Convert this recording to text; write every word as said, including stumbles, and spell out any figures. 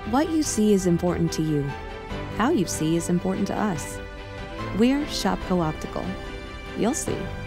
What you see is important to you. How you see is important to us. We're Shopko Optical. You'll see.